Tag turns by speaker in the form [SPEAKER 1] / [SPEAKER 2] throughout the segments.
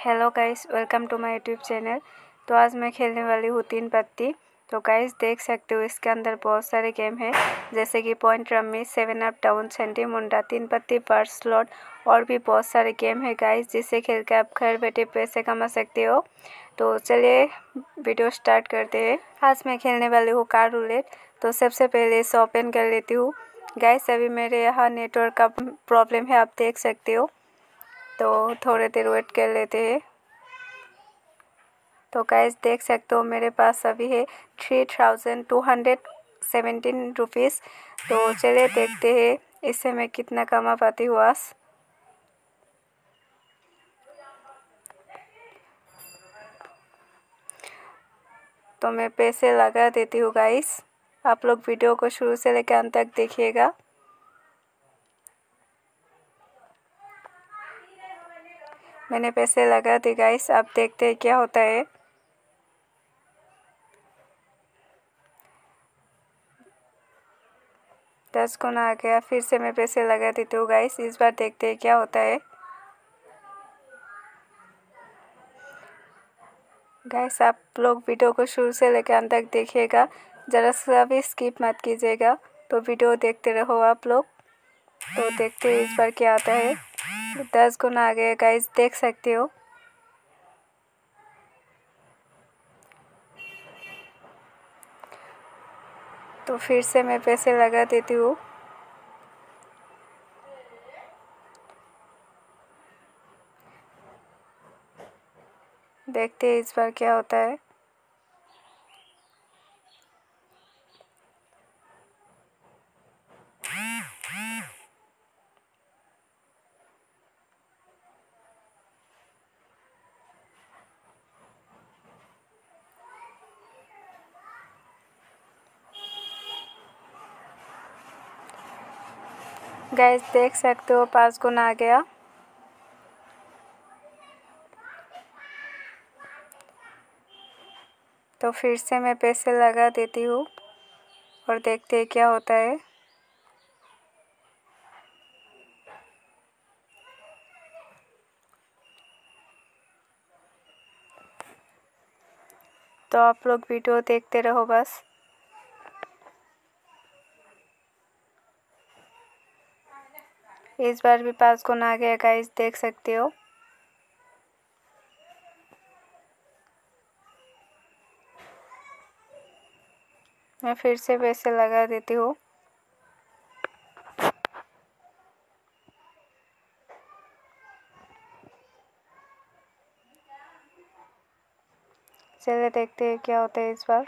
[SPEAKER 1] Hello guys, welcome to my YouTube channel. तो आज मैं खेलने वाली हूँ 3 पत्ती। तो गाइस देख सकते हो इसके अंदर बहुत सारे गेम है, जैसे कि पॉइंट रम्मी, 7 अप डाउन, सेंटी मुंडा, 3 पत्ती पर स्लॉट और भी बहुत सारे गेम है गाइस, जिससे खेल के आप घर बैठे पैसे कमा सकते हो। तो चलिए वीडियो स्टार्ट करते हैं। आज मैं खेलने वाली हूँ कार रूलेट। तो सबसे पहले इसे ओपन कर लेती हूँ। गाइस अभी मेरे यहाँ नेटवर्क का प्रॉब्लम है, आप देख सकते हो, तो थोड़ी देर वेट कर लेते हैं। तो गाइस देख सकते हो मेरे पास अभी है 3217 रुपीज़। तो चलिए देखते हैं इससे मैं कितना कमा पाती हूँ आज। तो मैं पैसे लगा देती हूँ गाइस, आप लोग वीडियो को शुरू से लेकर अंत तक देखिएगा। मैंने पैसे लगा दिए गाइस, आप देखते हैं क्या होता है। दस गुना आ गया। फिर से मैं पैसे लगा देती हूँ गाइस, इस बार देखते हैं क्या होता है। गाइस आप लोग वीडियो को शुरू से लेकर अंत तक देखिएगा, ज़रा सा भी स्किप मत कीजिएगा। तो वीडियो देखते रहो आप लोग। तो देखते हैं इस बार क्या आता है। 10 गुना आ गया गाइस, देख सकते हो। तो फिर से मैं पैसे लगा देती हूँ। देखते हैं इस बार क्या होता है। गाइस देख सकते हो 5 गुना आ गया। तो फिर से मैं पैसे लगा देती हूँ और देखते हैं क्या होता है। तो आप लोग वीडियो देखते रहो बस। इस बार भी 5 गुना आ गया गाइस, देख सकते हो। मैं फिर से पैसे लगा देती हूँ। चलिए देखते हैं क्या होता है इस बार।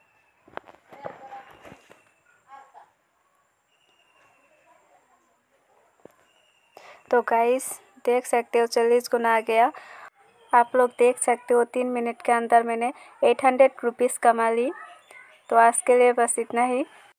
[SPEAKER 1] तो गाइस देख सकते हो 40 गुना आ गया। आप लोग देख सकते हो 3 मिनट के अंदर मैंने 800 रुपीज़ कमा ली। तो आज के लिए बस इतना ही।